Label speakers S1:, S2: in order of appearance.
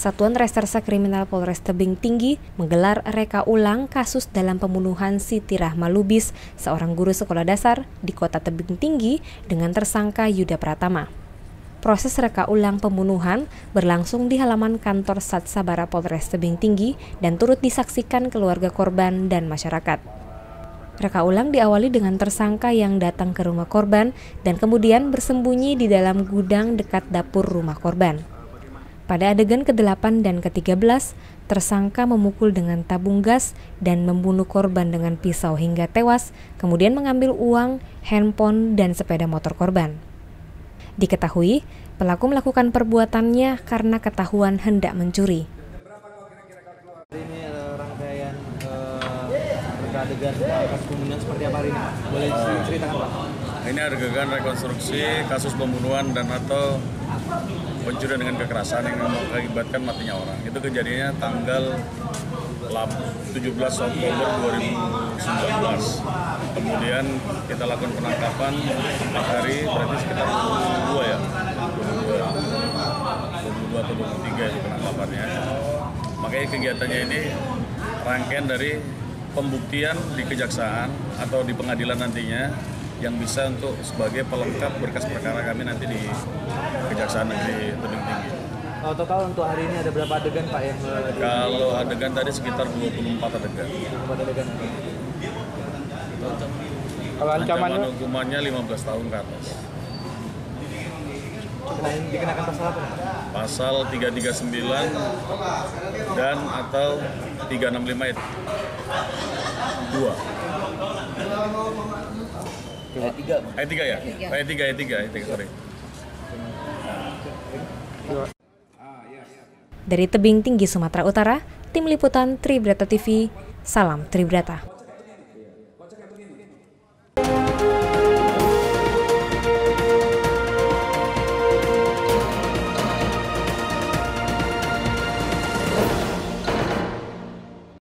S1: Satuan Reserse Kriminal Polres Tebing Tinggi menggelar reka ulang kasus dalam pembunuhan Siti Rahma Lubis, seorang guru sekolah dasar di Kota Tebing Tinggi dengan tersangka Yuda Pratama. Proses reka ulang pembunuhan berlangsung di halaman kantor Satsabara Polres Tebing Tinggi dan turut disaksikan keluarga korban dan masyarakat. Reka ulang diawali dengan tersangka yang datang ke rumah korban dan kemudian bersembunyi di dalam gudang dekat dapur rumah korban. Pada adegan ke-8 dan ke-13, tersangka memukul dengan tabung gas dan membunuh korban dengan pisau hingga tewas, kemudian mengambil uang, handphone, dan sepeda motor korban. Diketahui, pelaku melakukan perbuatannya karena ketahuan hendak mencuri.
S2: Ini rangkaian adegan kasus pembunuhan seperti apa hari ini, Pak? Boleh ceritakan, Pak?
S3: Ini adegan rekonstruksi kasus pembunuhan dan atau pencurian dengan kekerasan yang mengakibatkan matinya orang. Itu kejadiannya tanggal 17 Oktober 2019. Kemudian kita lakukan penangkapan 4 hari, berarti sekitar 22 ya. 22 atau 23 itu penangkapannya. Makanya kegiatannya ini rangkaian dari pembuktian di kejaksaan atau di pengadilan nantinya yang bisa untuk sebagai pelengkap berkas perkara kami nanti di Kejaksaan Negeri Tebing Tinggi.
S2: Total untuk hari ini ada berapa adegan, Pak?
S3: Kalau adegan tadi sekitar 24 adegan.
S2: 24 adegan.
S3: Kalau ancaman hukumannya 15 tahun ke atas.
S2: Dikenakan pasal apa, Pak?
S3: Pasal 339 dan atau 365 ayat 2. Ayat 3 ya? Ayat 3, sorry.
S1: Dari Tebing Tinggi, Sumatera Utara, Tim Liputan Tribrata TV, salam Tribrata.